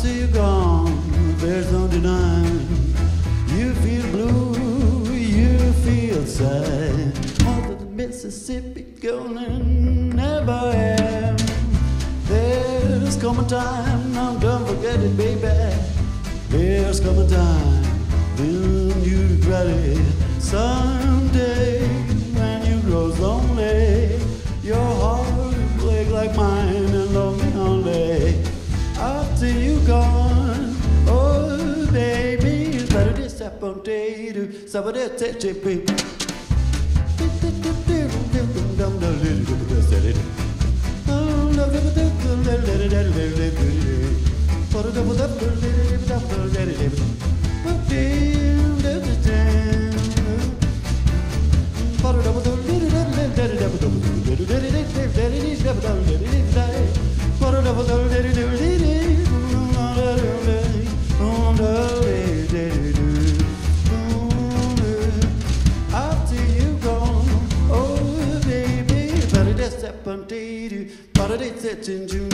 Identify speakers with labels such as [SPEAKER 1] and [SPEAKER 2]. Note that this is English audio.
[SPEAKER 1] After you're gone, there's no denying. You feel blue, you feel sad. All of the Mississippi going never end. There's come a time, now don't forget it, baby. There's come a time when you regret it. Someday when you grow lonely, your heart will break like mine and love me only. After you gone, oh baby, better disappointed. Somebody take it, baby. After you gone, oh baby, better disappointed. But it's in June.